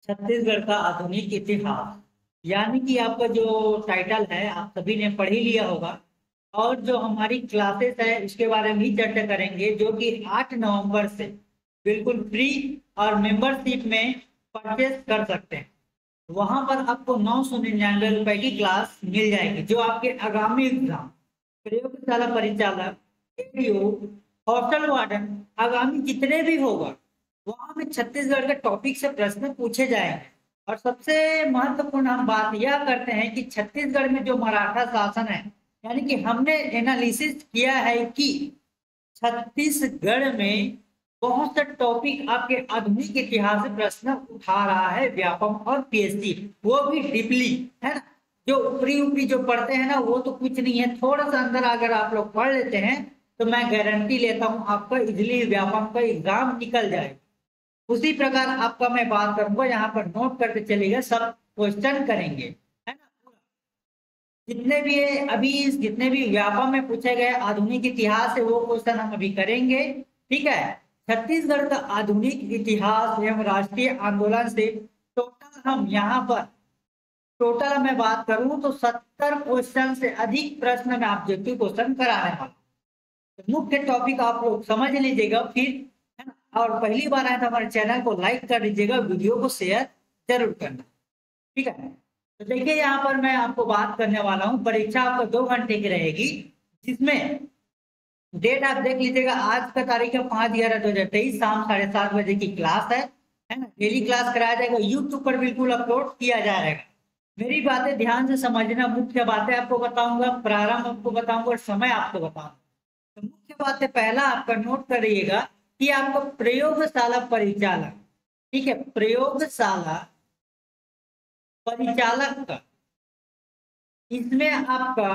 छत्तीसगढ़ का आधुनिक इतिहास। यानी कि आपका जो टाइटल है आप सभी ने पढ़ ही लिया होगा। और जो हमारी क्लासेस है उसके बारे में भी चर्चा करेंगे, जो कि 8 नवंबर से बिल्कुल फ्री और मेंबरशिप में परचेस कर सकते हैं। वहां पर आपको 999 रुपए की क्लास मिल जाएगी, जो आपके आगामी एग्जाम, प्रयोगशाला परिचालक, एडीओ, हॉस्टल वार्डन, आगामी जितने भी होगा वहां में छत्तीसगढ़ के टॉपिक से प्रश्न पूछे जाएंगे। और सबसे महत्वपूर्ण हम बात यह करते हैं कि छत्तीसगढ़ में जो मराठा शासन है, यानी कि हमने एनालिसिस किया है कि छत्तीसगढ़ में बहुत से टॉपिक आपके आधुनिक इतिहास से प्रश्न उठा रहा है व्यापम और पीएचडी, वो भी डीपली, है ना। जो ऊपरी ऊपरी जो पढ़ते हैं ना वो तो कुछ नहीं है, थोड़ा सा अंदर अगर आप लोग पढ़ लेते हैं तो मैं गारंटी लेता हूं आपका इजिली व्यापम का एग्जाम निकल जाएगा। उसी प्रकार आपका मैं बात करूंगा, यहाँ पर नोट करके चलिएगा, सब क्वेश्चन करेंगे, है ना। जितने भी अभी जितने भी व्यापम में पूछे गए आधुनिक इतिहास है वो क्वेश्चन हम अभी करेंगे। ठीक है। छत्तीसगढ़ का आधुनिक इतिहास एवं राष्ट्रीय आंदोलन से टोटल हम यहाँ पर, टोटल मैं बात करूं तो 70 क्वेश्चन से अधिक प्रश्न में ऑब्जेक्टिव क्वेश्चन कराने वाला। तो मुख्य टॉपिक आप लोग समझ लीजिएगा फिर, है ना। और पहली बार आए तो हमारे चैनल को लाइक कर दीजिएगा, वीडियो को शेयर जरूर करना। ठीक है। तो देखिए यहाँ पर मैं आपको बात करने वाला हूँ, परीक्षा आपको 2 घंटे की रहेगी, जिसमें डेट आप देख लीजिएगा। आज का तारीख है 5/11/2023, शाम 7:30 बजे की क्लास है ना। डेली क्लास कराया जाएगा, यूट्यूब पर बिल्कुल अपलोड किया जाएगा। मेरी बातें ध्यान से समझना, मुख्य बातें आपको बताऊंगा, प्रारंभ आपको बताऊंगा और समय आपको बताऊंगा। तो मुख्य बातें, पहला आपका नोट करिएगा कि आपका प्रयोगशाला परिचालक, ठीक है, प्रयोगशाला परिचालक का, इसमें आपका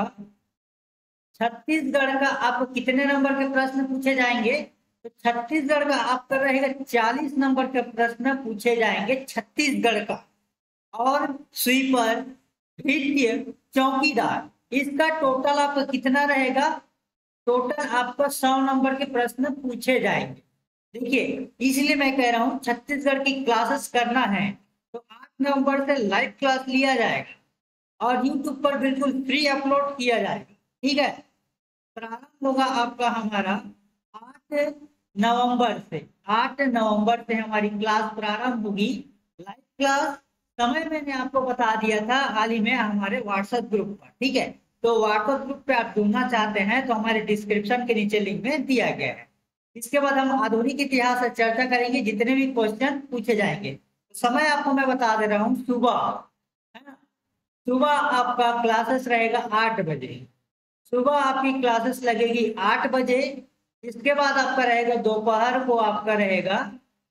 छत्तीसगढ़ का आपको कितने नंबर के प्रश्न पूछे जाएंगे? तो छत्तीसगढ़ का आपका रहेगा 40 नंबर के प्रश्न पूछे जाएंगे छत्तीसगढ़ का। और स्वीपर, भृत्य, चौकीदार, इसका टोटल आपका कितना रहेगा? टोटल आपका 100 नंबर के प्रश्न पूछे जाएंगे। देखिए इसलिए मैं कह रहा हूं छत्तीसगढ़ की क्लासेस करना है तो 8 नवंबर से लाइव क्लास लिया जाएगा और यूट्यूब पर बिल्कुल फ्री अपलोड किया जाएगा। ठीक है। प्रारंभ होगा आपका हमारा 8 नवंबर से। 8 नवंबर से हमारी क्लास प्रारंभ होगी, लाइव क्लास। समय मैंने आपको बता दिया था हाल ही में हमारे व्हाट्सएप ग्रुप पर। ठीक है। तो व्हाट्सएप ग्रुप पे आप जुड़ना चाहते हैं तो हमारे डिस्क्रिप्शन के नीचे लिंक में दिया गया है। इसके बाद हम आधुनिक इतिहास पर चर्चा करेंगे, जितने भी क्वेश्चन पूछे जाएंगे। समय आपको मैं बता दे रहा हूँ, सुबह, है ना, सुबह आपका क्लासेस रहेगा 8 बजे। सुबह आपकी क्लासेस लगेगी 8 बजे। इसके बाद आपका रहेगा दोपहर को आपका रहेगा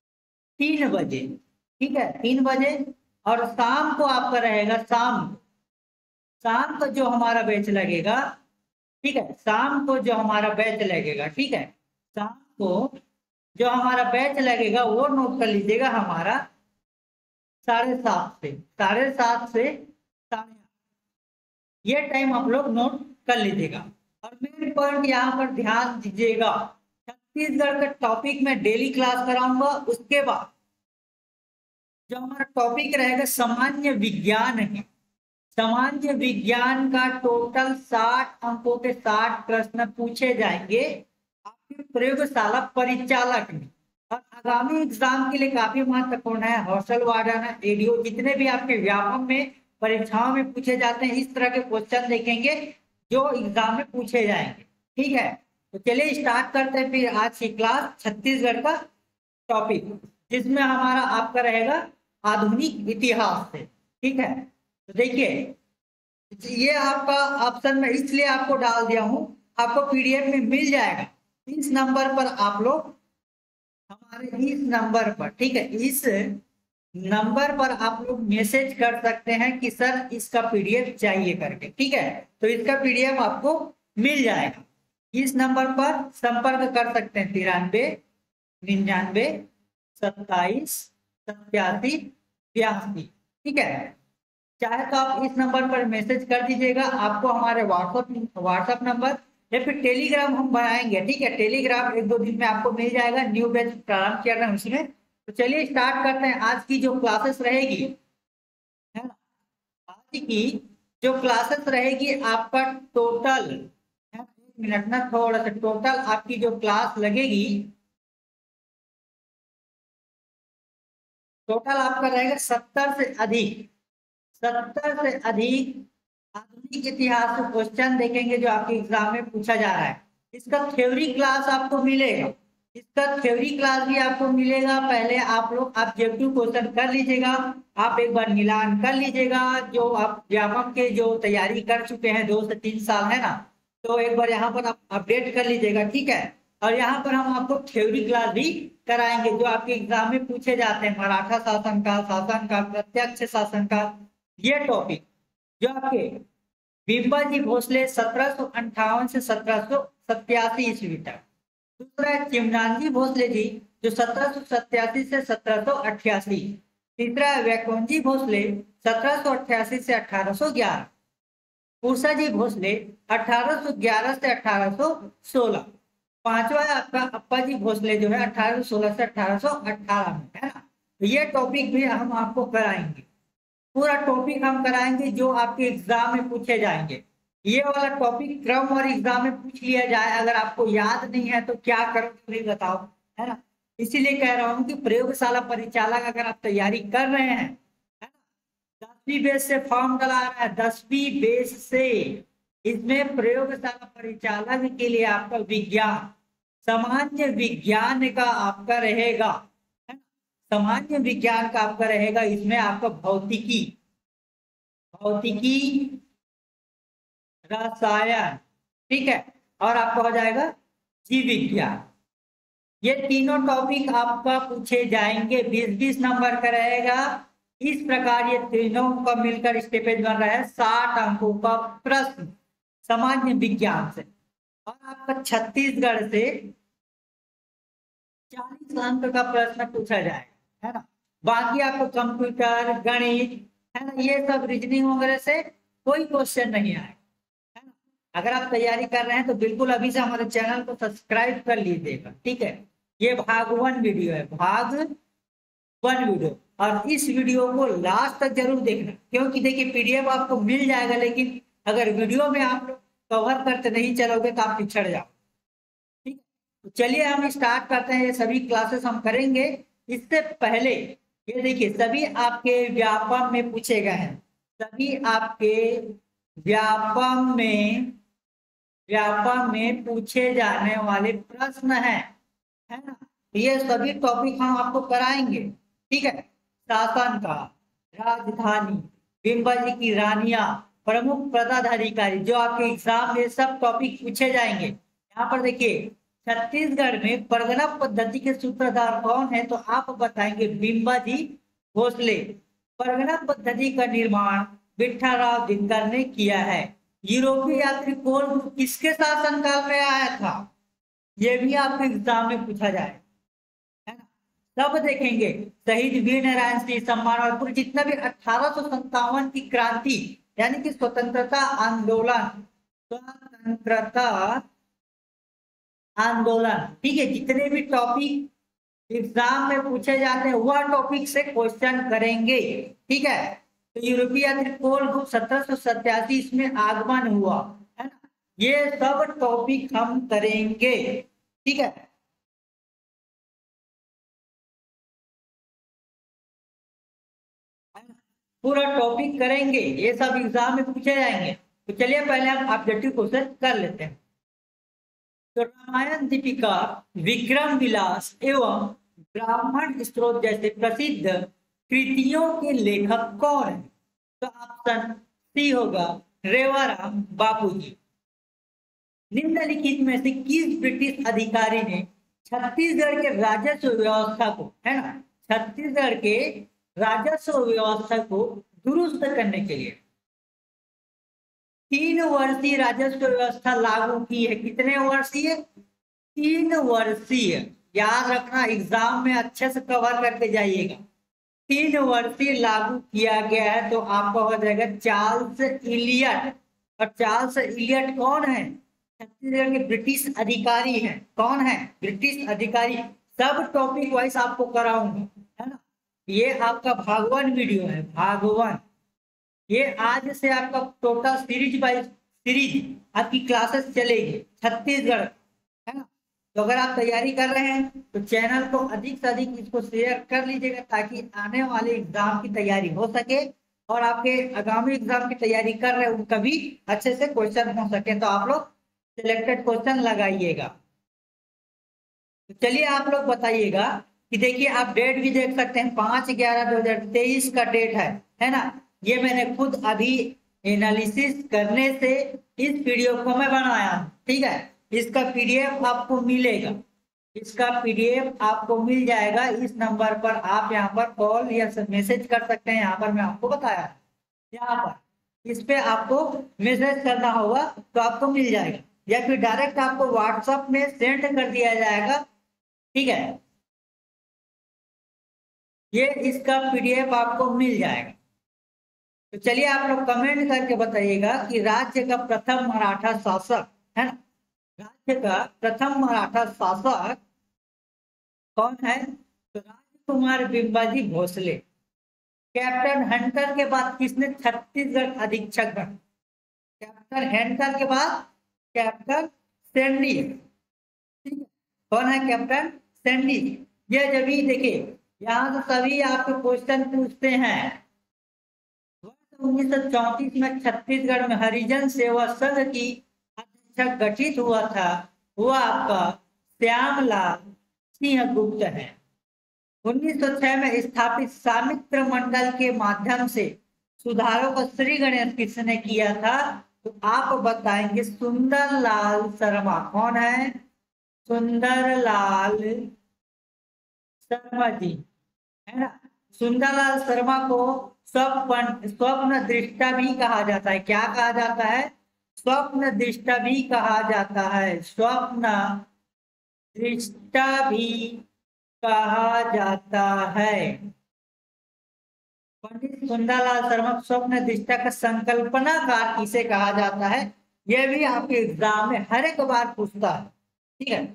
3 बजे। ठीक है, 3 बजे। और शाम को आपका रहेगा शाम को जो हमारा बैच लगेगा, ठीक है, शाम को जो हमारा बैच लगेगा, ठीक है, शाम को जो हमारा बैच लगेगा वो नोट कर लीजिएगा, हमारा 7:30 से 7:30 से 8:30, ये टाइम आप लोग नोट कर लीजिएगा। और मेन पॉइंट यहाँ पर ध्यान दीजिएगा, छत्तीसगढ़ के टॉपिक में डेली क्लास कराऊंगा। उसके बाद जो हमारा टॉपिक रहेगा सामान्य विज्ञान है, सामान्य विज्ञान का टोटल 60 अंकों के 60 प्रश्न पूछे जाएंगे आपके प्रयोगशाला परिचालक में। और आगामी एग्जाम के लिए काफी महत्वपूर्ण है, हॉस्टल वार्डन है, एडीओ, जितने भी आपके व्यापम में परीक्षाओं में पूछे जाते हैं, इस तरह के क्वेश्चन देखेंगे जो एग्जाम में पूछे जाएंगे। ठीक है। तो चलिए स्टार्ट करते हैं फिर आज की क्लास, छत्तीसगढ़ का टॉपिक, जिसमें हमारा आपका रहेगा आधुनिक इतिहास से। ठीक है। तो देखिए ये आपका ऑप्शन में इसलिए आपको डाल दिया हूं, आपको पीडीएफ में मिल जाएगा। इस नंबर पर आप लोग, हमारे इस नंबर पर, ठीक है, इस नंबर पर आप लोग मैसेज कर सकते हैं कि सर इसका पीडीएफ चाहिए करके। ठीक है। तो इसका पीडीएफ आपको मिल जाएगा। इस नंबर पर संपर्क कर सकते हैं, 93 99 27 87 82। ठीक है। चाहे तो आप इस नंबर पर मैसेज कर दीजिएगा, आपको हमारे व्हाट्सएप नंबर या फिर टेलीग्राम हम बनाएंगे। ठीक है। टेलीग्राम 1-2 दिन में आपको मिल जाएगा, न्यू बैच प्रारंभ किया था उसमें, तो चलिए स्टार्ट करते हैं आज की जो क्लासेस रहेगी, है ना। आज की जो क्लासेस रहेगी आपका टोटल, है ना, 1 मिनट ना, थोड़ा सा टोटल आपकी जो क्लास लगेगी, टोटल आपका रहेगा 70 से अधिक, 70 से अधिक आधुनिक इतिहास से क्वेश्चन देखेंगे जो आपके एग्जाम में पूछा जा रहा है। इसका थ्योरी क्लास आपको मिलेगा, इसका थ्योरी क्लास भी आपको मिलेगा। पहले आप लोग ऑब्जेक्टिव क्वेश्चन कर लीजिएगा, आप एक बार मिलान कर लीजिएगा, जो आप व्यापक के जो तैयारी कर चुके हैं 2 से 3 साल, है ना, तो एक बार यहाँ पर आप अपडेट कर लीजिएगा, ठीक है। और यहाँ पर हम आपको थ्योरी क्लास भी कराएंगे जो आपके एग्जाम में पूछे जाते हैं, मराठा शासनकाल, शासनकाल, प्रत्यक्ष शासनकाल, ये टॉपिक जो आपके बिम्बाजी भोसले 1758 से 1787 ईस्वी तक। दूसरा है चिमनानजी भोसले जी जो 1787 से 1788। तीसरा है वैकोंजी भोसले 1788 से 1811। उषा जी भोसले 1811 से 1816। पांचवा है आपका अप्पा जी भोसले जो है 1816 से 1818 में, है ना। तो ये टॉपिक भी हम आपको कराएंगे, पूरा टॉपिक हम कराएंगे जो आपके एग्जाम में पूछे जाएंगे। ये वाला टॉपिक क्रम और एग्जाम में पूछ लिया जाए, अगर आपको याद नहीं है तो क्या करोगे नहीं बताओ, है ना। इसीलिए कह रहा हूं कि प्रयोगशाला परिचालक अगर आप तैयारी कर रहे हैं, है ना, 10वीं बेस से फॉर्म डला रहा है, 10वीं बेस से, इसमें प्रयोगशाला परिचालक के लिए आपका विज्ञान, सामान्य विज्ञान का आपका रहेगा, है ना, सामान्य विज्ञान का आपका रहेगा। इसमें आपका भौतिकी, भौतिकी, रसायन, ठीक है, और आपका हो जाएगा जीव विज्ञान। ये तीनों टॉपिक आपका पूछे जाएंगे, 20-20 नंबर का रहेगा। इस प्रकार ये तीनों का मिलकर स्टेपेज बन रहा है 60 अंकों का प्रश्न सामान्य विज्ञान से, और आपका छत्तीसगढ़ से 40 अंक का प्रश्न पूछा जाएगा, है ना। बाकी आपको कंप्यूटर, गणित, है ना, ये सब रीजनिंग वगैरह से कोई क्वेश्चन नहीं आएगा, है ना। अगर आप तैयारी कर रहे हैं तो बिल्कुल अभी से हमारे चैनल को सब्सक्राइब कर लीजिएगा, ठीक है। ये भाग 1 वीडियो है, भाग 1 वीडियो, और इस वीडियो को लास्ट तक जरूर देखना, क्योंकि देखिए पीडीएफ आपको मिल जाएगा, लेकिन अगर वीडियो में आप लोग कवर करते नहीं चलोगे तो आप पिछड़ जाओ, ठीक है। तो चलिए हम स्टार्ट करते हैं, ये सभी क्लासेस हम करेंगे। इससे पहले ये देखिए सभी आपके व्यापम में पूछे गए हैं, सभी आपके व्यापम में पूछे जाने वाले प्रश्न हैं, है ना। ये सभी टॉपिक हम आपको कराएंगे, ठीक है। शासन का, राजधानी, बिम्बाजी की रानियां, प्रमुख पदाधिकारी, जो आपके एग्जाम में सब टॉपिक पूछे जाएंगे। यहाँ पर देखिए छत्तीसगढ़ में परगना पद्धति के सूत्रधार कौन है, तो आप बताएंगे बिम्बाजी भोसले। परगना पद्धति का निर्माण विठ्ठलराव दिनकर ने किया है। यूरोपीय यात्री कौन किसके शासनकाल में आया था, ये भी आपके एग्जाम में पूछा जाए, है ना। सब देखेंगे शहीद वीर नारायण सिंह सम्मान, और पूरी जितना भी 1857 की क्रांति यानी कि स्वतंत्रता आंदोलन, ठीक है, जितने भी टॉपिक एग्जाम में पूछे जाते हैं वह टॉपिक से क्वेश्चन करेंगे, ठीक है। तो यूरोपीय यात्री पोल ग्रुप 1787 इसमें आगमन हुआ, है ना, ये सब टॉपिक हम करेंगे, ठीक है। पूरा टॉपिक करेंगे, ये सब एग्जाम में पूछे जाएंगे। तो चलिए पहले हम ऑब्जेक्टिव क्वेश्चन कर लेते हैं। तो रामायण, दीपिका, विक्रम विलास एवं ब्राह्मण स्त्रोत जैसे प्रसिद्ध कृतियों के लेखक कौन है, तो ऑप्शन सी होगा रेवाराम बापूजी। निम्नलिखित में से किस ब्रिटिश अधिकारी ने छत्तीसगढ़ के राजस्व व्यवस्था को, है ना, छत्तीसगढ़ के राजस्व व्यवस्था को दुरुस्त करने के लिए 3 वर्षीय राजस्व व्यवस्था लागू की है। कितने वर्षीय? 3 वर्षीय, याद रखना, एग्जाम में अच्छे से कवर करके जाइएगा। 3 वर्षीय लागू किया गया है, तो आपका हो जाएगा चार्ल्स इलियट। और चार्ल्स इलियट कौन है? छत्तीसगढ़ के ब्रिटिश अधिकारी हैं। कौन है? ब्रिटिश अधिकारी। सब टॉपिक वाइज आपको कराऊंगा, ये आपका भागवन वीडियो है, भागवन। ये आज से आपका टोटल सीरीज बाय सीरीज आपकी क्लासेस चलेगी छत्तीसगढ़, है ना। तो अगर आप तैयारी कर रहे हैं तो चैनल को अधिक से अधिक इसको शेयर कर लीजिएगा, ताकि आने वाले एग्जाम की तैयारी हो सके और आपके आगामी एग्जाम की तैयारी कर रहे हैं उनका भी अच्छे से क्वेश्चन हो सके। तो आप लोग सिलेक्टेड क्वेश्चन लगाइएगा। तो चलिए आप लोग बताइएगा कि देखिए, आप डेट भी देख सकते हैं, 5/11/2023 का डेट है ना। ये मैंने खुद अभी एनालिसिस करने से इस वीडियो को मैं बनाया, ठीक है। इसका पीडीएफ आपको मिलेगा, इसका पीडीएफ आपको मिल जाएगा इस नंबर पर। आप यहाँ पर कॉल या मैसेज कर सकते हैं, यहाँ पर मैं आपको बताया, यहाँ पर इस पे आपको मैसेज करना होगा तो आपको मिल जाएगा, या फिर डायरेक्ट आपको व्हाट्सएप में सेंड कर दिया जाएगा, ठीक है। ये इसका पीडीएफ आपको मिल जाएगा। तो चलिए आप लोग कमेंट करके बताइएगा कि राज्य का प्रथम मराठा शासक, है ना, राज्य का प्रथम मराठा शासक कौन है? तो राजकुमार बिंबाजी भोसले। कैप्टन हंटर के बाद किसने छत्तीसगढ़ अधीक्षक बना? कैप्टन हंटर के बाद कैप्टन सैंडी, ठीक है। कौन है कैप्टन सैंडी? ये जब भी देखिए, यहाँ तो सभी आपको क्वेश्चन पूछते हैं। 1934 में छत्तीसगढ़ में हरिजन सेवा संघ की अध्यक्ष गठित हुआ था, वह आपका श्यामलाल सिंह गुप्त है। 1906 में स्थापित सामित्र मंडल के माध्यम से सुधारों को श्री गणेश किसने किया था? तो आप बताएंगे सुंदरलाल शर्मा। कौन है? सुंदरलाल शर्मा जी, है ना। सुंदरलाल शर्मा को स्वप्न दृष्टा भी कहा जाता है। क्या कहा जाता है? स्वप्न दृष्टा भी कहा जाता है, स्वप्न दृष्टा भी कहा जाता है। पंडित सुंदरलाल शर्मा स्वप्न दृष्टा का संकल्पनाकार किसे कहा जाता है? यह भी आपके एग्जाम में हर एक बार पूछता है, ठीक है।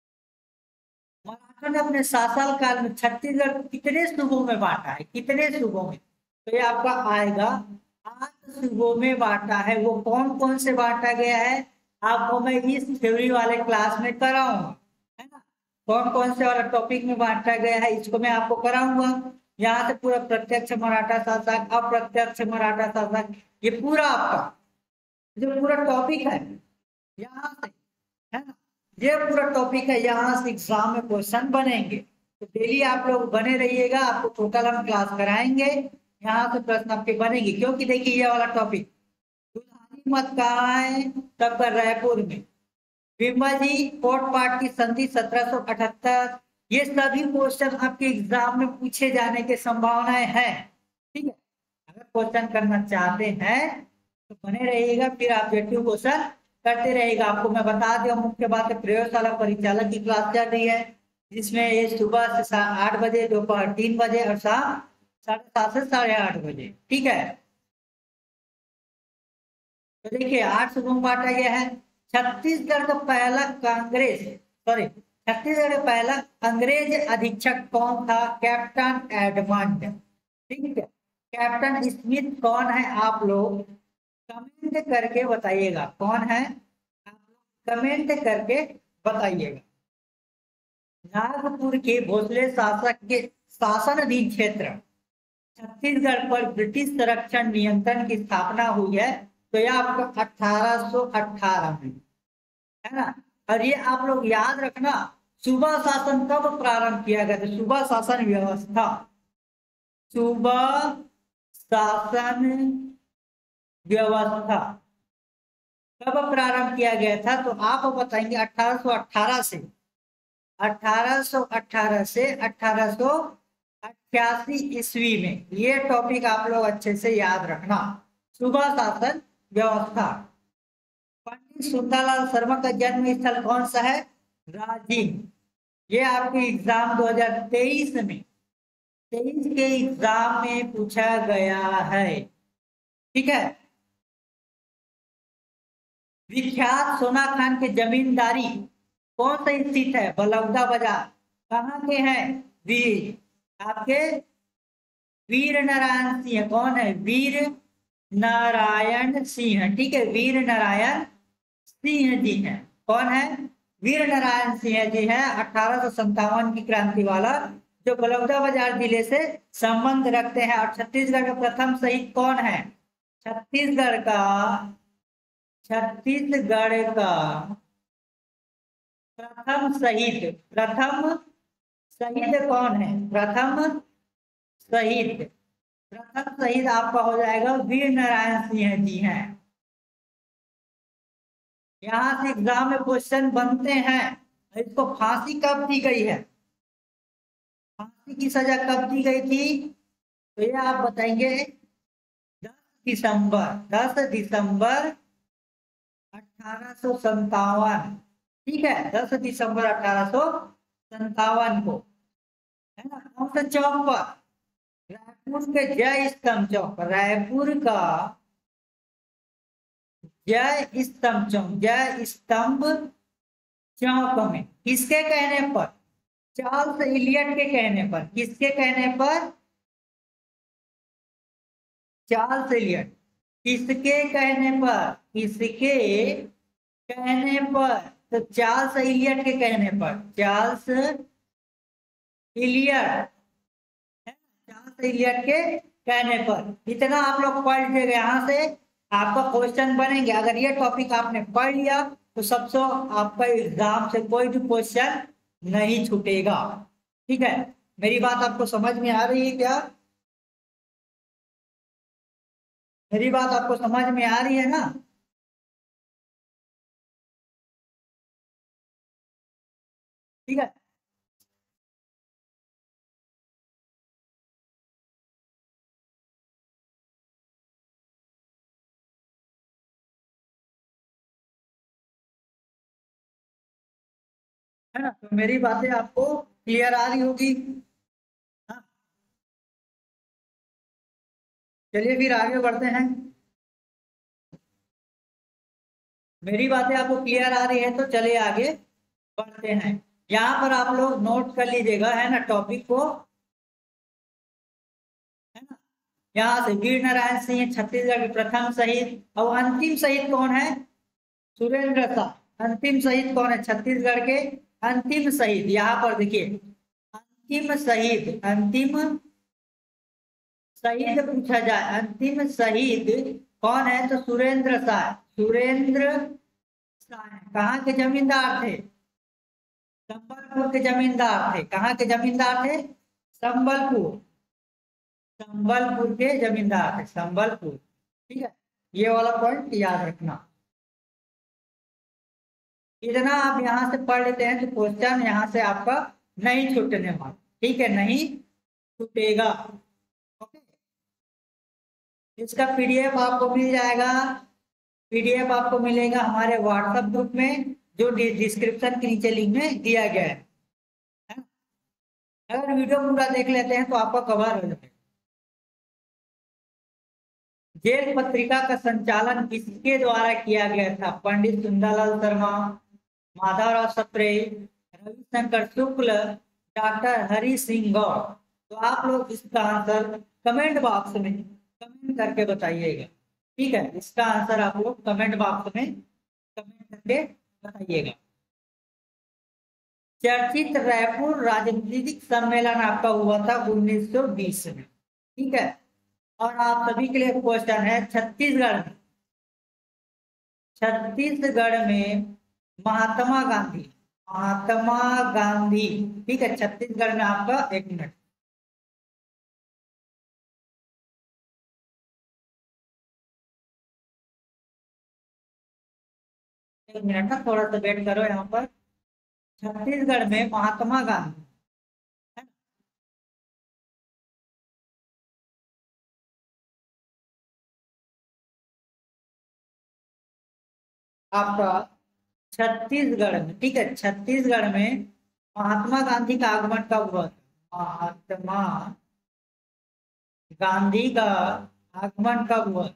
मराठा ने अपने शासन काल में छत्तीसगढ़ कितने सूबों में बांटा है? कितने सूबों में? तो ये आपका आएगा 8 सूबों में बांटा है। वो कौन कौन से बांटा गया है आपको मैं इस थ्योरी वाले क्लास में कराऊंगा, है ना। कौन कौन से वाला टॉपिक में बांटा गया है इसको मैं आपको कराऊंगा। यहाँ से पूरा प्रत्यक्ष मराठा शासक, अप्रत्यक्ष मराठा शासक, ये पूरा आपका जो पूरा टॉपिक है यहाँ से, है ना, ये पूरा टॉपिक है। यहाँ से एग्जाम में क्वेश्चन बनेंगे, तो डेली आप लोग बने रहिएगा। आपको टोटल हम क्लास कराएंगे, यहाँ से प्रश्न आपके बनेंगे। क्योंकि देखिए ये वाला टॉपिक दुल्हानी मत कहाँ है? तब कर रायपुर में। बिंबाजी कोटपाट की संधि 1778, ये सभी क्वेश्चन आपके एग्जाम में पूछे जाने की संभावनाएं हैं, ठीक है। अगर क्वेश्चन करना चाहते हैं तो बने रहिएगा, फिर ऑब्जेक्टिव क्वेश्चन करते रहेगा। आपको मैं बता दूं मुख्य बात है, प्रयोगशाला परिचालक की क्लास चल रही है, जिसमें ये सुबह से 8 बजे, दोपहर 3 बजे और शाम 7:30 से 8:30 बजे, ठीक है। तो देखिए 8 सूबों में बांटा गया है। छत्तीसगढ़ का पहला छत्तीसगढ़ का पहला अंग्रेज अधीक्षक कौन था? कैप्टन एडमंड, ठीक है। कैप्टन स्मिथ कौन है? आप लोग कमेंट करके बताइएगा, कौन है? आप लोग कमेंट करके बताइएगा। नागपुर के भोसले शासक के शासनाधीन क्षेत्र छत्तीसगढ़ पर ब्रिटिश संरक्षण नियंत्रण की स्थापना हुई है, तो यह आपको 1818 में, है ना। और ये आप लोग याद रखना, सूबा शासन कब प्रारंभ किया गया था? सूबा शासन व्यवस्था, सूबा शासन व्यवस्था कब प्रारंभ किया गया था? तो आप बताएंगे 1818 से 1888 ईस्वी में। ये टॉपिक आप लोग अच्छे से याद रखना, सूबा शासन व्यवस्था। पंडित सुंदरलाल शर्मा का जन्म स्थल कौन सा है? राजिम। ये आपके एग्जाम 2023 में 23 के एग्जाम में पूछा गया है, ठीक है। विख्यात सोना खान की जमींदारी कौन सा स्थित है? बलौदा बाजार। कहाँ के हैं? आपके वीर नारायण सिंह कौन है? वीर नारायण सिंह, ठीक है, वीर नारायण सिंह जी हैं। कौन है? वीर नारायण सिंह जी हैं। 1857 की क्रांति वाला, जो बलौदाबाजार जिले से संबंध रखते हैं। और छत्तीसगढ़ का प्रथम शहीद कौन है? छत्तीसगढ़ का प्रथम शहीद कौन है? शहीद प्रथम शहीद आपका हो जाएगा वीर नारायण सिंह जी हैं। यहाँ से एग्जाम में क्वेश्चन बनते हैं। इसको फांसी कब दी गई है? फांसी की सजा कब दी गई थी? तो ये आप बताएंगे 10 दिसंबर 1857। ठीक है, 10 दिसंबर 1857 को, है ना। कौन सा चौक पर? रायपुर के जय स्तंभ चौक, रायपुर का जय स्तंभ चौक में। किसके कहने पर? चार्ल्स इलियट के कहने पर। किसके कहने पर? Charles Elliot. किसके कहने पर? किसके कहने पर? तो चार्ल्स इलियट के कहने पर। चार्ल्स इलियट, चार्ल्स इलियट के कहने पर। इतना आप लोग पढ़ लीजिएगा। यहाँ से आपका क्वेश्चन बनेंगे। अगर ये टॉपिक आपने पढ़ लिया तो सबसे आपका एग्जाम से कोई भी क्वेश्चन नहीं छूटेगा। ठीक है, मेरी बात आपको समझ में आ रही है क्या? मेरी बात आपको समझ में आ रही है ना? ठीक है, है ना। तो मेरी बातें आपको क्लियर आ रही होगी। हाँ, चलिए फिर आगे बढ़ते हैं। मेरी बातें आपको क्लियर आ रही है तो चलिए आगे बढ़ते हैं। यहाँ पर आप लोग नोट कर लीजिएगा, है ना, टॉपिक को, है ना। यहाँ से वीर नारायण सिंह छत्तीसगढ़ के प्रथम शहीद। और अंतिम शहीद कौन है? सुरेंद्र शाह। अंतिम शहीद कौन है छत्तीसगढ़ के? अंतिम शहीद, यहाँ पर देखिए, अंतिम शहीद पूछा जाए, अंतिम शहीद कौन है? तो सुरेंद्र शाह। सुरेंद्र शाह कहाँ के जमींदार थे? संबलपुर के जमींदार थे। कहाँ के जमींदार थे? संबलपुर, संबलपुर के जमींदार थे, संबलपुर। ठीक है, ये वाला पॉइंट याद रखना। इतना आप यहाँ से पढ़ लेते हैं तो क्वेश्चन यहाँ से आपका नहीं छूटने वाला। ठीक है, नहीं छूटेगा। ओके, इसका पीडीएफ आपको मिल जाएगा। पीडीएफ आपको मिलेगा हमारे व्हाट्सएप ग्रुप में, जो डिस्क्रिप्शन के नीचे लिंक में दिया गया है। अगर वीडियो पूरा देख लेते हैं तो आपका कवर हो जाएगा। जेल पत्रिका का संचालन किसके द्वारा किया गया था? पंडित सुंदरलाल शर्मा, माधवराव सप्रे, रविशंकर शुक्ल, डॉक्टर हरि सिंह गौर। तो आप लोग इसका आंसर कमेंट बॉक्स में कमेंट करके बताइएगा। ठीक है, इसका आंसर आप लोग कमेंट बॉक्स में कमेंट करके बताइएगा। चर्चित रायपुर राजनीतिक सम्मेलन आपका हुआ था 1920 में। ठीक है, और आप सभी के लिए क्वेश्चन है, छत्तीसगढ़ में महात्मा गांधी, ठीक है, छत्तीसगढ़ में आपका, एक मिनट, ना थोड़ा सा वेट करो। यहाँ पर छत्तीसगढ़ में महात्मा गांधी, है ना? आपका छत्तीसगढ़ में, ठीक है, छत्तीसगढ़ में महात्मा गांधी का आगमन कब हुआ था? महात्मा गांधी का आगमन कब हुआ?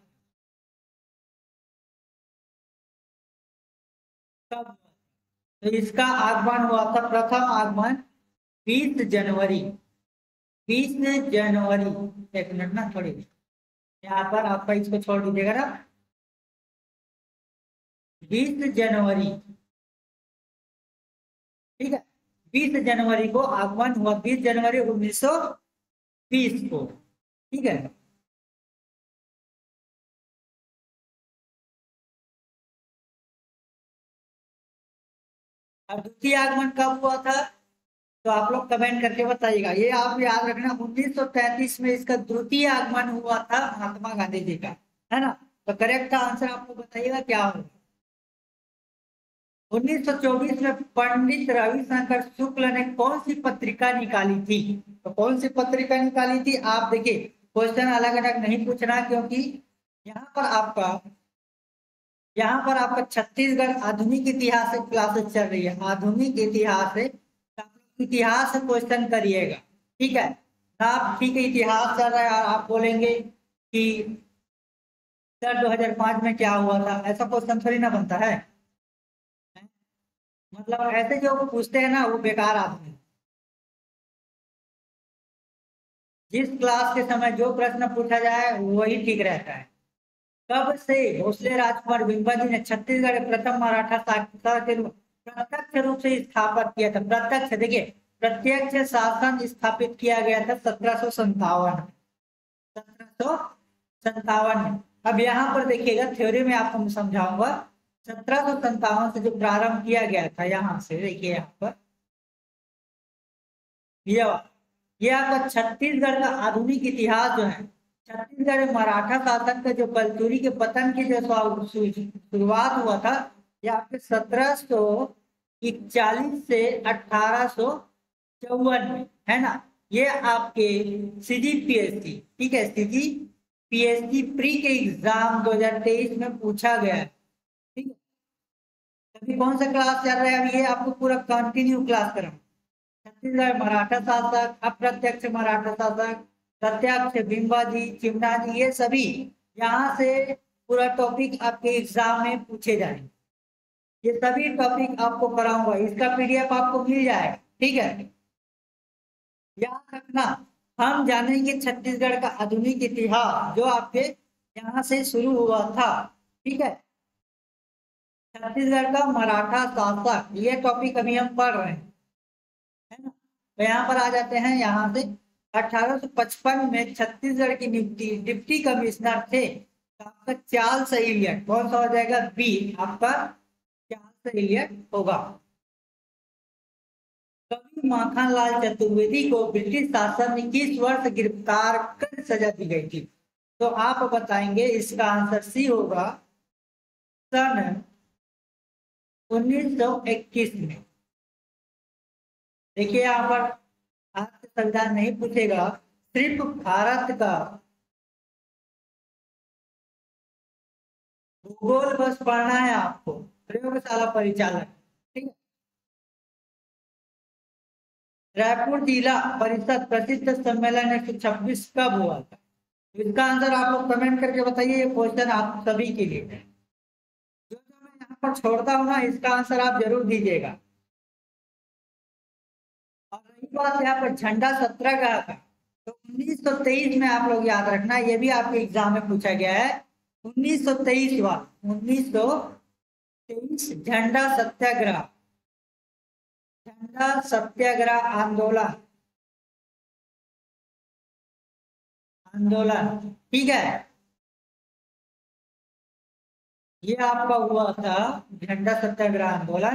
कब? तो इसका आगमन हुआ था, प्रथम आगमन 20 जनवरी 20 जनवरी, एक मिनट ना, थोड़ी यहाँ पर आपका इसको छोड़ दीजिएगा ना। 20 जनवरी, ठीक है, 20 जनवरी को आगमन हुआ, 20 जनवरी 1920 को, ठीक है। और द्वितीय आगमन कब हुआ था, तो आप लोग कमेंट करके बताइएगा। ये आप याद रखना, 1933 में इसका द्वितीय आगमन हुआ था महात्मा गांधी जी का, है ना। तो करेक्ट आंसर आपको बताइएगा क्या होगा। 1924 में पंडित रविशंकर शुक्ल ने कौन सी पत्रिका निकाली थी, तो कौन सी पत्रिका निकाली थी, आप देखिए क्वेश्चन अलग अलग नहीं पूछना, क्योंकि यहाँ पर आपका छत्तीसगढ़ आधुनिक इतिहास क्लासेस चल रही है, आधुनिक इतिहास है, इतिहास क्वेश्चन करिएगा, ठीक है ना। आप ठीक है इतिहास चल रहा है और आप बोलेंगे कि सर 2005 में क्या हुआ था, ऐसा क्वेश्चन थोड़ी ना बनता है। मतलब ऐसे जो पूछते हैं ना वो बेकार आदमी। जिस क्लास के समय जो प्रश्न पूछा जाए वही ठीक रहता है। कब से भोसले राजकुमार बिंबाजी ने छत्तीसगढ़ के प्रथम मराठा शासक के रूप प्रत्यक्ष रूप से स्थापित किया था, प्रत्यक्ष देखिए प्रत्यक्ष शासन स्थापित किया गया था 1757 में। अब यहाँ पर देखिएगा थ्योरी में आपको मैं समझाऊंगा। 1757 से जो प्रारंभ किया गया था, यहाँ से देखिए यहाँ पर ये आपका छत्तीसगढ़ का आधुनिक इतिहास जो है, छत्तीसगढ़ मराठा शासन का जो कलचुरी के पतन की जो शुरुआत हुआ था, ये आपके 1741 से 1854 में, है ना। ये आपके CGPSC, ठीक है, CGPSC प्री के एग्जाम 2023 में पूछा गया है, ठीक है। अभी कौन सा क्लास चल रहा है, अभी ये आपको पूरा कंटिन्यू क्लास कर रहा हूँ। छत्तीसगढ़ मराठा शासक, अप्रत्यक्ष मराठा शासक, प्रत्यक्ष, बिंबाजी, चिमनाजी, ये सभी यहाँ से पूरा टॉपिक आपके एग्जाम में पूछे जाएंगे। ये सभी टॉपिक आपको कराऊंगा, इसका PDF आपको मिल जाएगा, ठीक है। याद रखना, हम जानेंगे छत्तीसगढ़ का आधुनिक इतिहास जो आपके यहाँ से शुरू हुआ था, ठीक है। छत्तीसगढ़ का मराठा शासक, ये टॉपिक अभी हम पढ़ रहे हैं, है ना। तो यहाँ पर आ जाते हैं, यहाँ से 1855 में छत्तीसगढ़ की डिप्टी कमिश्नर थे, तो आपका चार्ल्स एलियट, कौन सा हो जाएगा, बी आपका चार्ल्स एलियट होगा। कवि माखनलाल चतुर्वेदी को ब्रिटिश शासन ने किस वर्ष गिरफ्तार कर सजा दी गई थी, तो आप बताएंगे इसका आंसर सी होगा, सन 1921 में। देखिए यहाँ पर भारत संविधान नहीं पूछेगा, सिर्फ भारत का भूगोल बस पढ़ना है आपको, प्रयोगशाला परिचालन, ठीक है। रायपुर जिला परिषद प्रसिद्ध सम्मेलन 126 कब हुआ था, इसका आंसर आप लोग कमेंट करके बताइए, ये क्वेश्चन आप सभी के लिए है। जो जो मैं यहाँ पर छोड़ता हूँ ना, इसका आंसर आप जरूर दीजिएगा। और रही बात यहाँ पर झंडा सत्याग्रह का, तो 1923 में आप लोग याद रखना, ये भी आपके एग्जाम में पूछा गया है। 1923 झंडा सत्याग्रह, झंडा सत्याग्रह आंदोलन, ठीक है। ये आपका हुआ था झंडा सत्याग्रह आंदोलन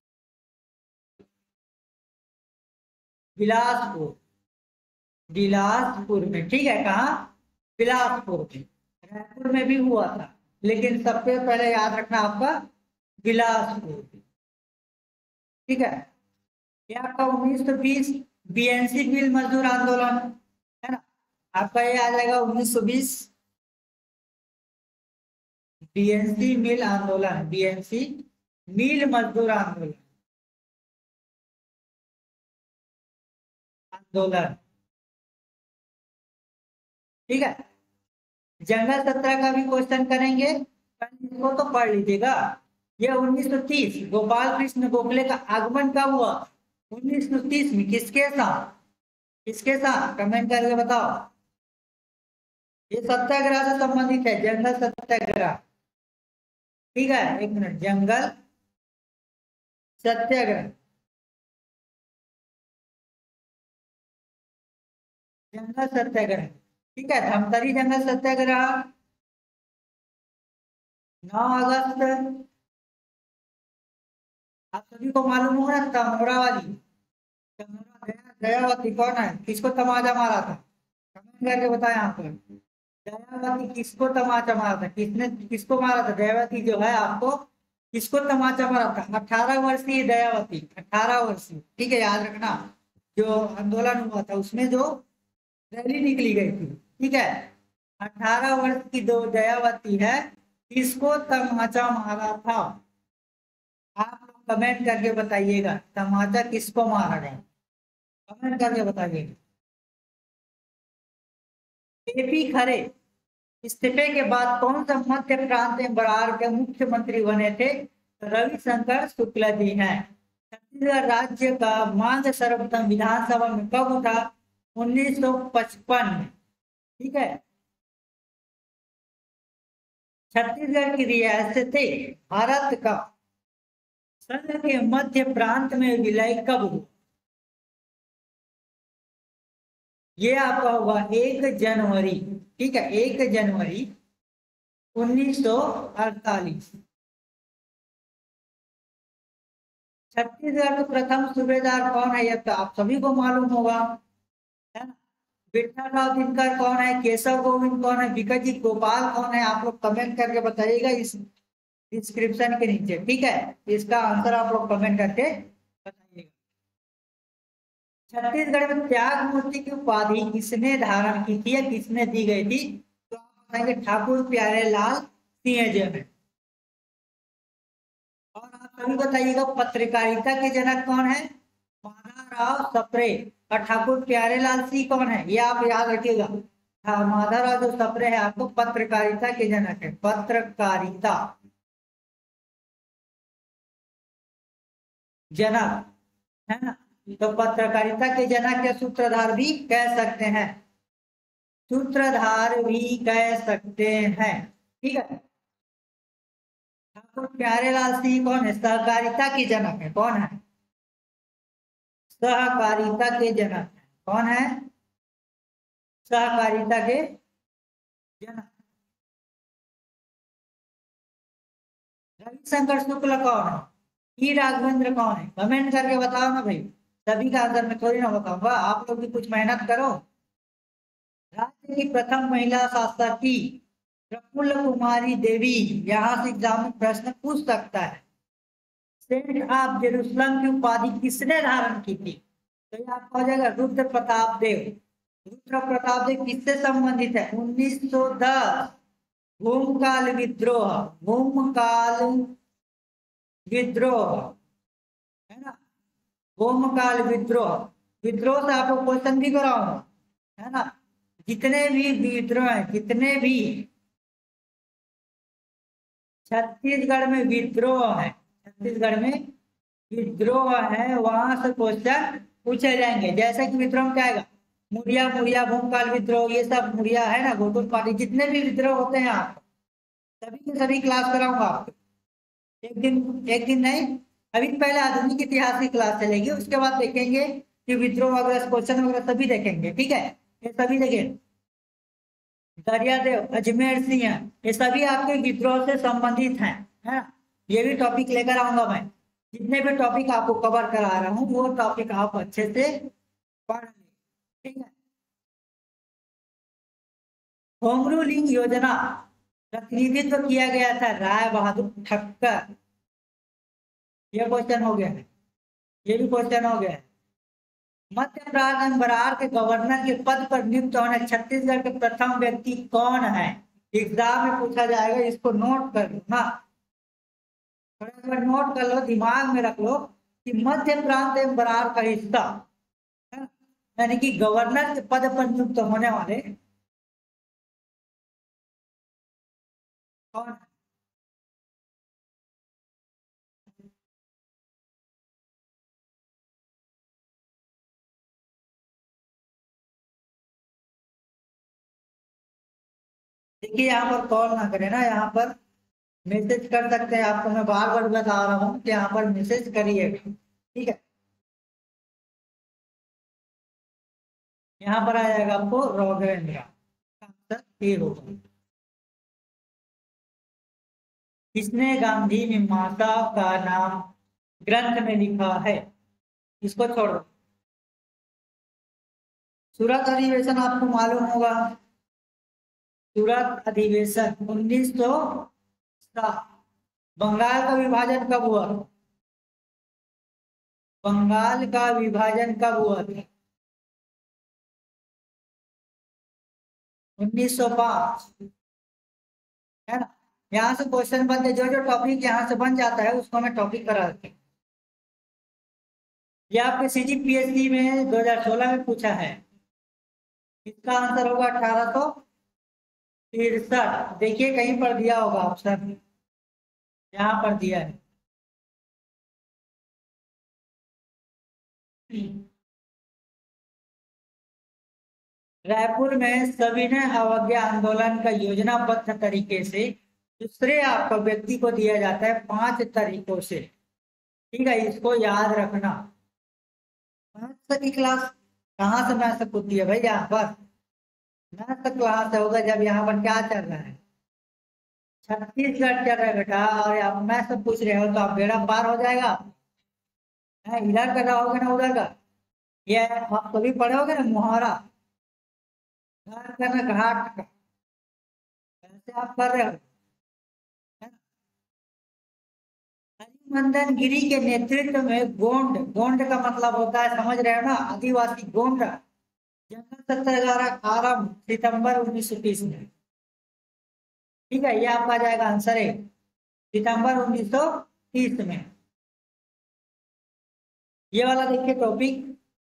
बिलासपुर में, ठीक है। कहा, बिलासपुर में। रायपुर में भी हुआ था, लेकिन सबसे पहले याद रखना आपका बिलासपुर, ठीक है। ये आपका 1920 BNC मिल मजदूर आंदोलन, है ना। आपका ये आ जाएगा 1920 BNC मिल आंदोलन, BNC मिल मजदूर आंदोलन, ठीक है। जंगल सत्याग्रह का भी क्वेश्चन करेंगे, इसको तो पढ़ लीजिएगा। ये 1930 गोपाल कृष्ण गोखले का आगमन कब हुआ, 1930 में, किसके साथ, किसके साथ कमेंट करके बताओ। ये सत्याग्रह से संबंधित है, जंगल सत्याग्रह। ठीक है, एक मिनट, जंगल सत्याग्रह, जंगल सत्याग्रह। ठीक है, धमतरी जंगल सत्याग्रह 9 अगस्त। आप सभी को मालूम होगा ना, तमोरा वाली, तमोरा दयावती कौन है, किसको तमाचा मारा था, कमेंट करके बताएं यहाँ पर। दयावती किसको तमाचा मारा था, किसने किसको मारा था, दयावती जो है आपको किसको तमाचा मारा था, 18 वर्षीय दयावती, 18 वर्षीय। ठीक है, याद रखना, जो आंदोलन हुआ था उसमें जो रैली निकली गई थी। ठीक है, 18 वर्ष की दो दयावती है, किसको तमाचा मारा था। आप लोग कमेंट करके बताइएगा, तमाचा किसको मारा गया, कमेंट करके बताइएगा। एपी खरे इस्तीफे के बाद कौन सा मध्य प्रांत में बरार के मुख्यमंत्री बने थे, रविशंकर शुक्ला जी हैं। छत्तीसगढ़ राज्य का मांग सर्वप्रथम विधानसभा में कब उठा, 1955 में। ठीक है, छत्तीसगढ़ की रियासतें भारत का संघ के मध्य प्रांत में विलय कब हुआ, ये आपका होगा 1 जनवरी। ठीक है, 1 जनवरी 1948। छत्तीसगढ़ के प्रथम सूबेदार कौन है, ये तो आप सभी को मालूम होगा, है ना। विठल राव दिनकर कौन है, केशव गोविंद कौन है, विकट गोपाल कौन है, आप लोग कमेंट करके बताइएगा इस डिस्क्रिप्शन के नीचे। ठीक है, इसका आंसर आप लोग कमेंट करके बताइएगा। छत्तीसगढ़ में त्याग मूर्ति की उपाधि किसने धारण की थी या किसने दी गई थी, तो आप बताएंगे ठाकुर प्यारे लाल सिंह जी ने। और आप सभी बताइएगा पत्रकारिता के जनक कौन है, माधवराव सप्रे। और ठाकुर प्यारेलाल सिंह कौन है, ये आप याद रखिएगा। हाँ, माधवराव जो सप्रे है आपको पत्रकारिता के जनक है, पत्रकारिता जनक, है ना। तो पत्रकारिता के जनक या सूत्रधार भी कह सकते हैं, सूत्रधार भी कह सकते हैं। ठीक है, ठाकुर प्यारेलाल सिंह कौन है, सहकारिता के जनक है, कौन है, सहकारिता के जनक है, कौन है, सहकारिता के जनक। रविशंकर शुक्ल कौन है, ई राघवेंद्र कौन है, कमेंट करके बताओ ना भाई। सभी का आंसर मैं थोड़ी ना बताऊंगा, आप लोग भी कुछ मेहनत करो। राज्य की प्रथम महिला शासकी प्रफुल्ल कुमारी देवी, यहाँ से एग्जाम में प्रश्न पूछ सकता है। सेंट ऑफ जेरूसलम की उपाधि किसने धारण की थी, तो ये आपका हो जाएगा रुद्र प्रताप देव। रुद्र प्रताप देव किससे संबंधित है, 1910 भूमकाल विद्रोह, भूमकाल विद्रोह, है ना, भूमकाल विद्रोह। विद्रोह से आपको क्वेश्चन भी कराऊंगा, है ना। जितने भी विद्रोह हैं, जितने भी छत्तीसगढ़ में विद्रोह है, छत्तीसगढ़ में विद्रोह है, वहां से क्वेश्चन पूछे जाएंगे। जैसे कि विद्रोह में क्या आएगा, मुड़िया मुड़िया भूमकाल विद्रोह, ये सब मुड़िया है ना, गोकुल पार्टी, जितने भी विद्रोह होते हैं आप सभी के सभी क्लास कराऊंगा आपको। एक दिन नहीं, अभी पहले आधुनिक इतिहास की क्लास चलेगी, उसके बाद देखेंगे कि विद्रोह वगैरह क्वेश्चन वगैरह सभी देखेंगे। ठीक है, ये सभी देखें, दरियादेव, अजमेर सिंह, ये सभी आपके विद्रोह से संबंधित हैं, है ना। ये भी टॉपिक लेकर आऊंगा मैं, जितने भी टॉपिक आपको कवर करा रहा हूँ वो टॉपिक आप अच्छे से पढ़ लें। ठीक है, होम रूलिंग योजना प्रतिनिधित्व किया गया था राय बहादुर ठक्कर, ये क्वेश्चन हो गया है, ये भी क्वेश्चन हो गया है। मध्य प्रदेश में बरार के गवर्नर के पद पर नियुक्त होने छत्तीसगढ़ के प्रथम व्यक्ति कौन है, एग्जाम में पूछा जाएगा, इसको नोट कर लो ना, थोड़ा नोट कर लो, दिमाग में रख लो कि मध्य प्रांत एवं बरार का हिस्सा, है ना? यानी कि गवर्नर के पद पर नियुक्त होने वाले कौन देखिए यहाँ पर कॉल ना करें ना, यहाँ पर मैसेज कर सकते हैं। आपको मैं बार बार बता रहा हूँ कि यहाँ पर मैसेज करिए, ठीक है। यहाँ पर आ जाएगा आपको राघवेंद्र, आंसर ए होगा। किसने गांधी मीमांसा का नाम ग्रंथ में लिखा है? इसको छोड़ो। सूरत अधिवेशन आपको मालूम होगा। सूरत अधिवेशन 1907। बंगाल का विभाजन कब हुआ? बंगाल का विभाजन कब हुआ था? 1905, है ना। यहाँ से क्वेश्चन बनते, जो जो टॉपिक यहाँ से बन जाता है उसको मैं टॉपिक करा देता हूँ। ये आपके CGPSC में 2016 में पूछा है। इसका आंसर होगा 1863। देखिए कहीं पर दिया होगा ऑप्शन, यहाँ पर दिया है। रायपुर में सविनय अवज्ञा आंदोलन का योजनाबद्ध तरीके से दूसरे आपको व्यक्ति को दिया जाता है 5 तरीकों से, ठीक है। इसको याद रखना। मैथ्स की क्लास कहाँ से मैथ्स होती है भाई? यहाँ पर मैथ्स क्लास होगा जब यहाँ पर क्या चल रहा है, छत्तीसगढ़ चल रहा है बेटा, और आप मैथ्स पूछ रहे हो तो आप बेड़ा पार हो जाएगा। इधर का रहोगे ना उधर का, ये आप कभी पढ़ोगे ना मुहावरा, घाट का ना घाट का, ऐसे आप कर रहे हो। हरिमंदन गिरी के नेतृत्व में गोंड, गोंड का मतलब होता है, समझ रहे हो ना, आदिवासी गोंड, जंगल सत्याग्रह आरंभ सितंबर 1930 में, ठीक है। ये आपका जाएगा आंसर है सितंबर 1930 में। ये वाला देखिए टॉपिक,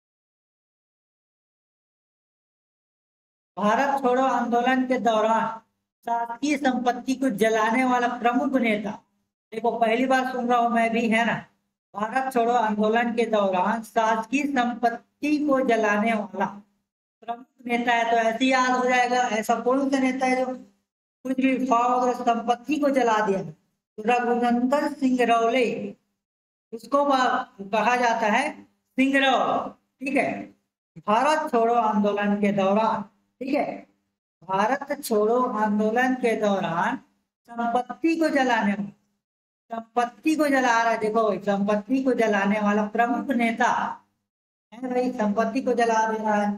भारत छोड़ो आंदोलन के दौरान शासकीय संपत्ति को जलाने वाला प्रमुख नेता। देखो पहली बार सुन रहा हूं मैं भी, है ना। भारत छोड़ो आंदोलन के दौरान शासकीय संपत्ति को जलाने वाला प्रमुख नेता है, तो ऐसे याद हो जाएगा। ऐसा कौन सा नेता है जो कुछ भी फाड़ संपत्ति को जला दिया? तो रघुनंदन सिंह रौले, उसको कहा जाता है सिंगरौल, ठीक है। भारत छोड़ो आंदोलन के दौरान, ठीक है, भारत छोड़ो आंदोलन के दौरान संपत्ति को जलाने वाला, संपत्ति को जला रहा है, देखो संपत्ति को जलाने वाला प्रमुख नेता है भाई, संपत्ति को जला रहा है।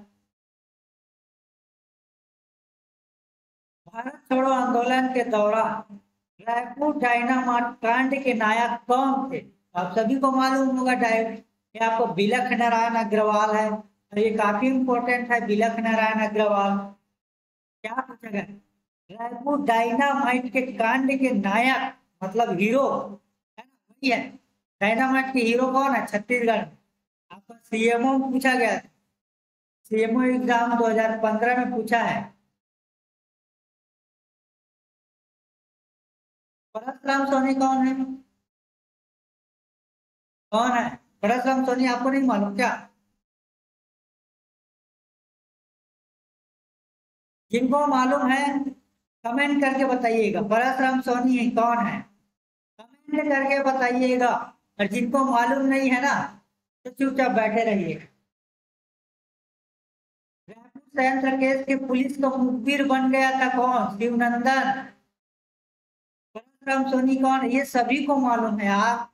भारत छोड़ो आंदोलन के दौरान रायपुर डायनामाइट कांड के नायक कौन थे? आप सभी को मालूम होगा। ये आपको बिलख नारायण अग्रवाल है, और ये काफी इंपॉर्टेंट है, बिलख नारायण अग्रवाल। क्या पूछा गया? रायपुर डायनामाइट के कांड के नायक मतलब हीरो, है ना, वही है। डायनामाइट के हीरो कौन है? छत्तीसगढ़। आपका CMO पूछा गया, CMO एग्जाम 2015 में पूछा है। परशुराम सोनी कौन है? कौन है परशुराम सोनी? आपको नहीं मालूम क्या? जिनको मालूम है कमेंट करके बताइएगा, परशुराम सोनी कौन है, कमेंट करके बताइएगा। और जिनको मालूम नहीं है ना तो चुपचाप बैठे रहिएगा। रायपुर संयंत्र केस के पुलिस का मुखबिर बन गया था कौन? शिवनंदन। परशुराम सोनी कौन? ये सभी को मालूम है यार,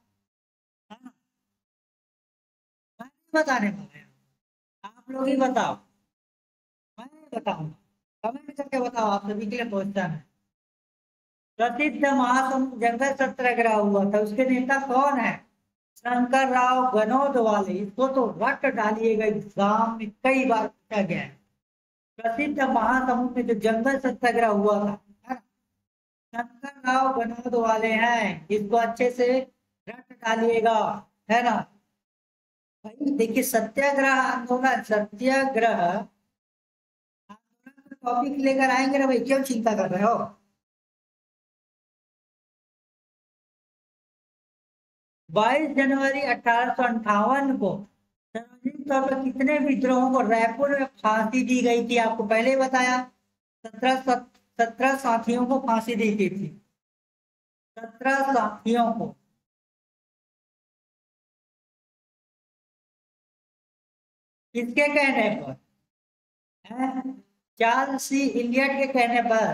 मैं नहीं बताने वाला, आप लोग ही बताओ, मैं नहीं बताऊंगा। कमेंट करके बताओ, आप सभी के लिए क्वेश्चन है। प्रसिद्ध महासमुंद जंगल सत्याग्रह हुआ था, उसके नेता कौन है? शंकर राव गनोद वाले। इसको तो रट डालिएगा, एग्जाम में कई बार पूछा गया है। प्रसिद्ध महासमुंद में जो जंगल सत्याग्रह हुआ था, है ना, शंकर राव गनोद वाले हैं। इसको अच्छे से रट डालिएगा, है ना भाई। देखिए सत्याग्रह आंदोलन, सत्याग्रह आंदोलन टॉपिक लेकर आएंगे ना भाई, क्यों चिंता कर रहे हो? 22 जनवरी 1858 को सार्वजनिक तौर पर कितने विद्रोहों को रायपुर में फांसी दी गई थी? आपको पहले ही बताया, 17 साथियों को फांसी दी गई थी, 17 साथियों को। किसके कहने पर है? चार्ल्स सी इलियट के कहने पर।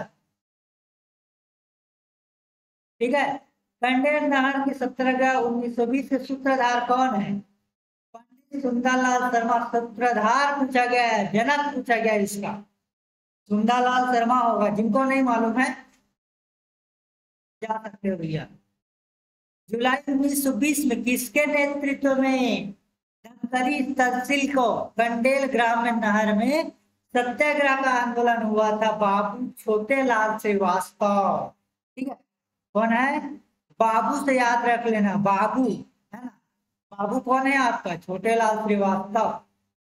ठीक है। कंडेल नहर की सत्याग्रह 1920 के सूत्रधार कौन है? पंडित सुंदरलाल शर्मा। सूत्रधार पूछा गया है, जनक पूछा गया है इसका, सुंदरलाल शर्मा होगा। जिनको नहीं मालूम है जा सकते हो भैया। जुलाई 1920 में किसके नेतृत्व में धमतरी तहसील को कंडेल ग्राम में नहर में सत्याग्रह का आंदोलन हुआ था? बाबू छोटे लाल श्रीवास्तव। ठीक है। कौन है? बाबू से याद रख लेना, बाबू है ना। बाबू कौन है आपका? छोटे लाल श्रीवास्तव।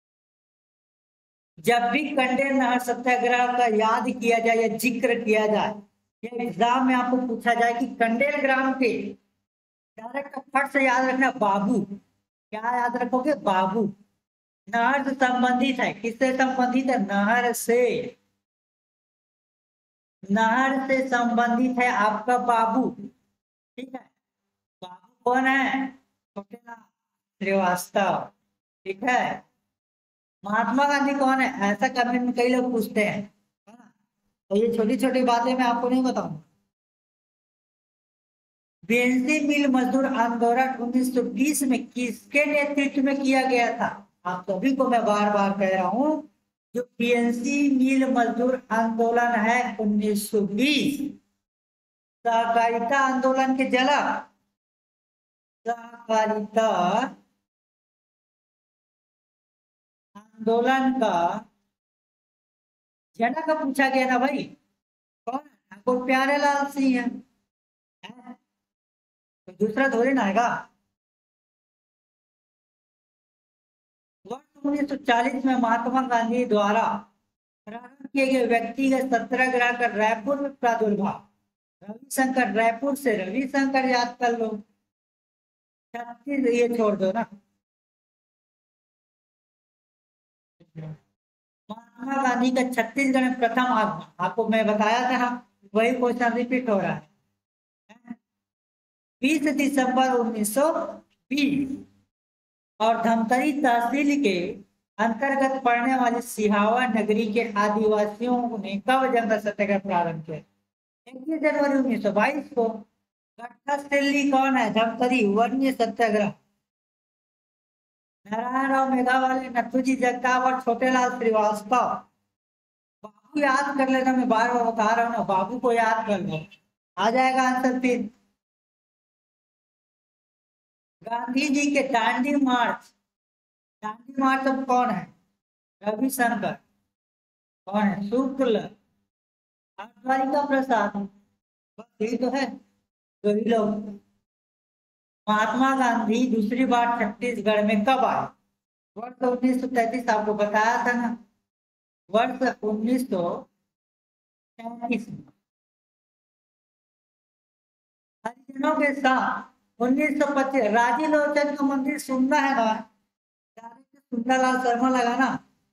जब भी कंडेल नहर सत्याग्रह का याद किया जाए या जिक्र किया जाए या एग्जाम में आपको पूछा जाए कि कंडेल ग्राम के, डायरेक्ट फट से याद रखना बाबू। क्या याद रखोगे? बाबू। नहर से संबंधित है। किससे संबंधित है? नहर से। नहर से संबंधित है आपका बाबू। ठीक है। बाबू कौन है? छोटे लाल श्रीवास्तव। ठीक है। महात्मा गांधी कौन है? ऐसा कमेंट में कई लोग पूछते हैं, है ना। तो ये छोटी छोटी बातें मैं आपको नहीं बताऊंगा। बीएनसी मिल मजदूर आंदोलन 1920 में किसके नेतृत्व में किया गया था? आप सभी को मैं बार बार कह रहा हूं, जो बीएनसी मिल मजदूर आंदोलन है 1920 सहकारिता आंदोलन के जनक, सहकारिता आंदोलन का जनक पूछा गया ना भाई। कौन है? ठाकुर प्यारे लाल सिंह है। तो दूसरा थोड़ी ना आएगा। वर्ष 1940 में महात्मा गांधी द्वारा प्रारंभ किए गए व्यक्तिगत सत्याग्रह का रायपुर में प्रादुर्भाव। रविशंकर, रायपुर से रविशंकर याद कर लो। 36 ये छोड़ दो ना। महात्मा गांधी का छत्तीसगढ़ में प्रथम आगमन, आपको मैं बताया था ना, वही क्वेश्चन रिपीट हो रहा है। 20 दिसंबर 1920 और धमतरी तहसील के अंतर्गत पड़ने वाली सिहावा नगरी के आदिवासियों ने कब जंगल सत्याग्रह प्रारंभ किया? 21 जनवरी 1922 को। गट्टासिल्ली कौन है? धमतरी वन्य सत्याग्रह। नारायण राव मेघावाले, नथुजी जगताप और छोटे लाल श्रीवास्तव। बाबू याद कर लेना, मैं बार बार बता रहा हूँ ना, बाबू को याद कर लो, आ जाएगा आंसर फिर। गांधी जी के दांडी मार्च, दांडी मार्च अब कौन है? रविशंकर। कौन है? शुक्ल। द्वारिका प्रसाद। बस यही तो है, तो ही लोग। महात्मा गांधी दूसरी बार छत्तीसगढ़ में कब आए? वर्ष 1933, आपको बताया था ना, वर्ष 1933 में। हरिजनों के साथ 1925। राजी लोचन का मंदिर सुनना है ना, सुंदरलाल शर्मा लगाना।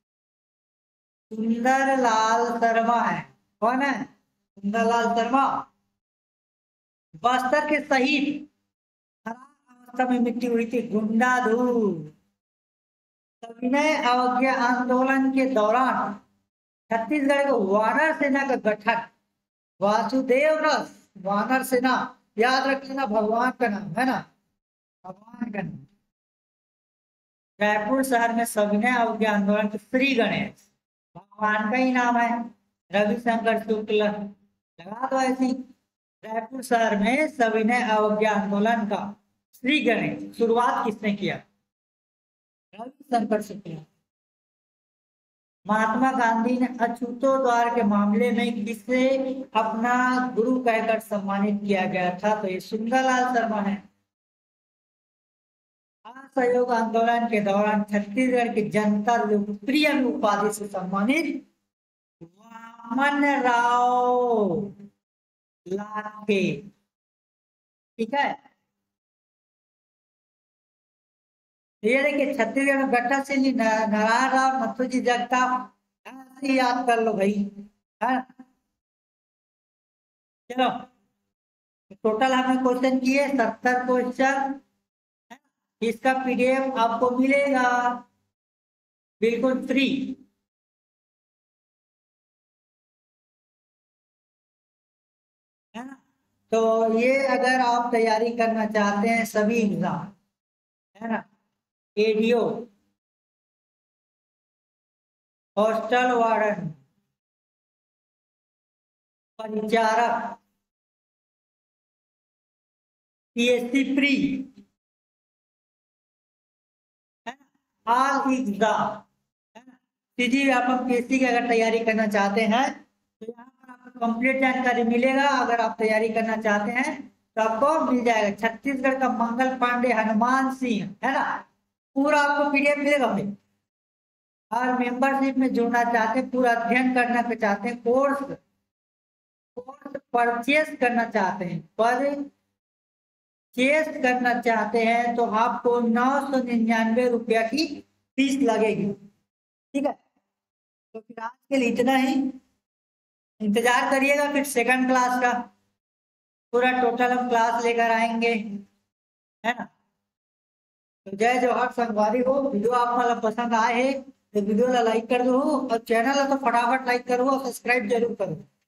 सुंदरलाल शर्मा है। कौन है? सुंदरलाल शर्मा। बस्तर के शहीद, खराब अवस्था में मिट्टी हुई थी, गुंडाधूर। सविनय अवज्ञा आंदोलन के दौरान छत्तीसगढ़ को वानर सेना का गठन, वासुदेव रस वानर सेना, याद रख लेना, भगवान का नाम है ना, भगवान का नाम। रायपुर शहर में सविनय अवज्ञा आंदोलन के श्री गणेश, भगवान का ही नाम है, रविशंकर शुक्ल। लगा दो ऐसी। रायपुर शहर में सविनय अवज्ञा आंदोलन का श्री गणेश शुरुआत किसने किया? रविशंकर शुक्ल। महात्मा गांधी ने अछूतो द्वार के मामले में किसे अपना गुरु कहकर सम्मानित किया गया था? तो ये सुंदरलाल शर्मा है। असहयोग आंदोलन के दौरान छत्तीसगढ़ की जनता लोकप्रिय उपाधि से सम्मानित वामन राव लाखे। ठीक है। ये देखिए, छत्तीसगढ़ में गट्टा सिंह, नारायण राव, नथुजी जगताप, ऐसे याद कर लो भाई, है। चलो, टोटल हमने क्वेश्चन किए 70 क्वेश्चन। इसका पीडीएफ आपको मिलेगा बिल्कुल फ्री। है ना। तो ये अगर आप तैयारी करना चाहते हैं सभी एग्जाम, है ना, एडीओ, हॉस्टल वार्डन, परिचारक, पीएससी प्री, है ना, ऑल एग्जाम, है ना, सीधी आप पीएससी की अगर तैयारी करना चाहते हैं तो यहाँ पर आपको कंप्लीट जानकारी मिलेगा। अगर आप तैयारी करना चाहते हैं तो आपको मिल जाएगा। छत्तीसगढ़ का मंगल पांडे, हनुमान सिंह, है ना, पूरा आपको पीडीएफ मिलेगा भाई। और मेंबरशिप में जुड़ना चाहते हैं, पूरा अध्ययन करना चाहते हैं, कोर्स परचेस करना चाहते हैं, परचेस करना चाहते हैं तो आपको 999 रुपया की फीस लगेगी। ठीक है, तो फिर आज के लिए इतना ही। इंतजार करिएगा फिर सेकंड क्लास का, पूरा टोटल हम क्लास लेकर आएंगे, है ना। तो जय जवाहर संगवारी हो। वीडियो आपको पसंद आए है तो वीडियो ला लाइक कर दो, और चैनल है तो फटाफट लाइक करो और सब्सक्राइब जरूर करो।